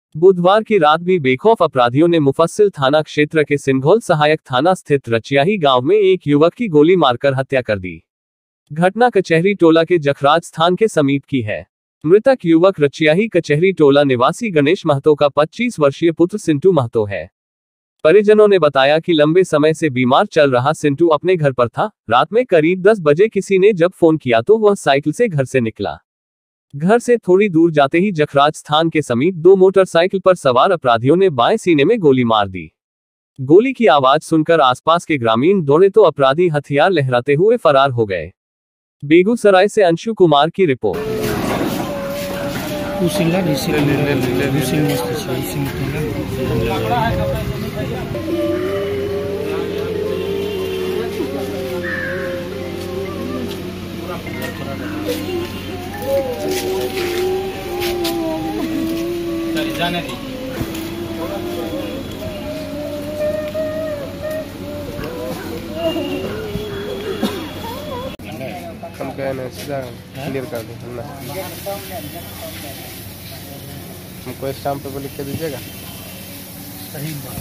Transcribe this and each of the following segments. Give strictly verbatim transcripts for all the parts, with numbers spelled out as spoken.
बुधवार की रात भी बेखौफ अपराधियों ने मुफस्सिल थाना क्षेत्र के सिंघोल सहायक थाना स्थित रचियाही गांव में एक युवक की गोली मारकर हत्या कर दी। घटना कचहरी टोला के जखराज स्थान के समीप की है। मृतक युवक रचियाही कचहरी टोला निवासी गणेश महतो का पच्चीस वर्षीय पुत्र सिंटू महतो है। परिजनों ने बताया कि लंबे समय से बीमार चल रहा सिंटू अपने घर पर था। रात में करीब दस बजे किसी ने जब फोन किया तो वह साइकिल से घर से निकला। घर से थोड़ी दूर जाते ही जखराज स्थान के समीप दो मोटरसाइकिल पर सवार अपराधियों ने बाएं सीने में गोली मार दी। गोली की आवाज सुनकर आसपास के ग्रामीण दौड़े तो अपराधी हथियार लहराते हुए फरार हो गए। बेगूसराय से अंशु कुमार की रिपोर्ट। जाने दी हम कह रहे सीधा क्लियर कर दें हमने हमको स्टाम्प पे लिख के दीजिएगा। सही बात।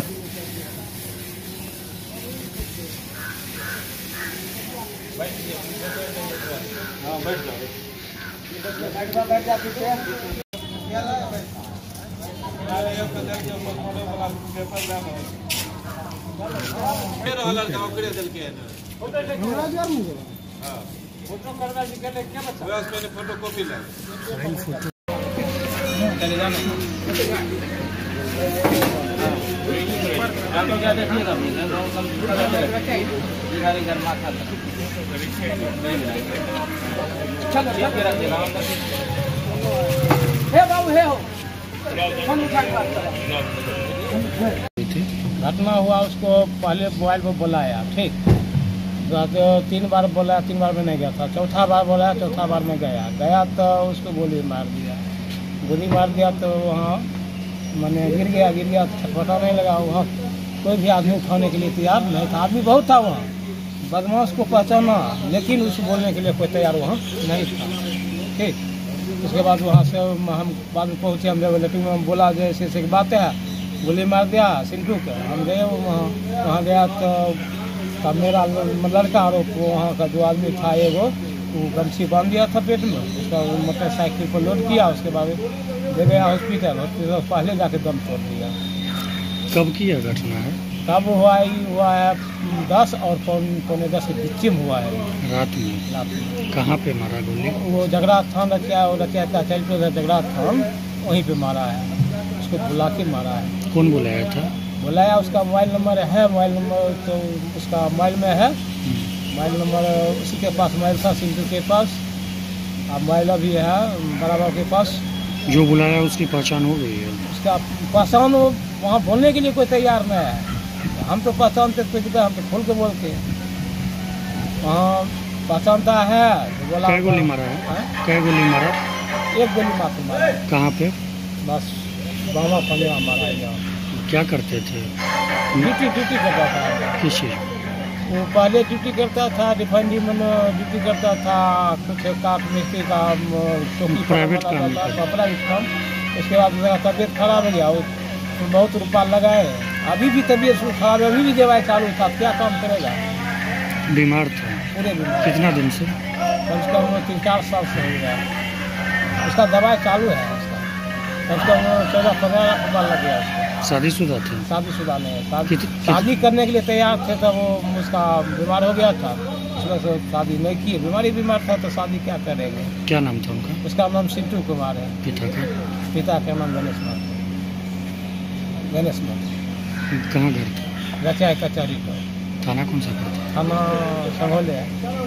हाँ बैठ जाओ बैठ जा पीछे फोटो करना निकले क्या बच्चा मैंने फोटो कॉपी ला चले जाना जानो क्या देखिएगा बिहारी घर माथा चलो हे बाबू हे हो घटना हुआ उसको पहले मोबाइल पर बुलाया ठीक तो तीन बार बोला तीन बार में नहीं गया था चौथा बार बोला चौथा बार में गया गया तो उसको गोली मार दिया गोली मार दिया तो वहाँ मैंने गिर गया गिर गया छटपटा नहीं लगा वहाँ कोई भी आदमी उठाने के लिए तैयार नहीं था। आदमी बहुत था वहाँ बदमाश को पहचाना लेकिन उसको बोलने के लिए कोई तैयार वहाँ नहीं था ठीक। उसके बाद वहाँ से हम बाद में पहुँचे हम जब लेटिंग में बोला जैसे ऐसे बात है गोली मार दिया सिंटू के हम गए वहाँ वहाँ गया तो का मेरा लड़का और वहाँ का जो आदमी था एगो वो गमछी बांध दिया था पेट में उसका मोटरसाइकिल पर लोड किया उसके बाद ले गया हॉस्पिटल हॉस्पिटल पहले जाके दम तोड़ दिया। कब की यह घटना है? कब हुआ ही हुआ है दस और पौने पौने दस के बीच में हुआ है रात में। रात में कहाँ पे मारा गोली? वो जगराज थान रखा वो रखा था चल पे जगराज थान वहीं पे मारा है उसको बुला के मारा है। कौन बुलाया था? बुलाया उसका मोबाइल नंबर है मोबाइल नंबर तो उसका मोबाइल में है मोबाइल नंबर उसी के पास मोबाइल था सिंटू के पास और मोबाइल अभी है बराबर के पास। जो बुलाया उसकी पहचान हो गई है? उसका पहचान वहाँ बोलने के लिए कोई तैयार नहीं है। हम तो पहचानते तो हम तो खोल के बोलते वहाँ पहचानता है बोला। कै गोली मारा है? कै गोली मारा? एक गोली मात्र मारा। कहाँ पे? बस बाबा फलेवा मारा है। क्या करते थे? ड्यूटी ड्यूटी करता था। किस चीज़? वो पहले ड्यूटी करता था रिफाइनरी में ड्यूटी करता था कुछ काट मिस्त्री का प्राइवेट काम प्राइवेट काम। उसके बाद मेरा तबीयत खराब हो गया उसमें बहुत रुपया लगाए अभी भी तबीयत खराब है अभी भी दवाई चालू था क्या काम करेगा। बीमार था पूरे बीमार। कितना दिन से? कम से कम तीन चार साल से हो गया उसका दवाई चालू है उसका कम से कम चौदह पंद्रह रुपया लग गया उसका। शादीशुदा थे? शादीशुदा नहीं शादी शादी करने के लिए तैयार थे तो वो उसका बीमार हो गया था उसमें से शादी नहीं की बीमारी बीमार था तो शादी क्या करेंगे। क्या नाम था उनका? उसका नाम सिंटू कुमार है। पिता का? पिता का नाम गणेश महतो। गणेश महतो। कहाँ घर था? रचा कचहरी का। थाना कौन सा था? थाना संघोले है।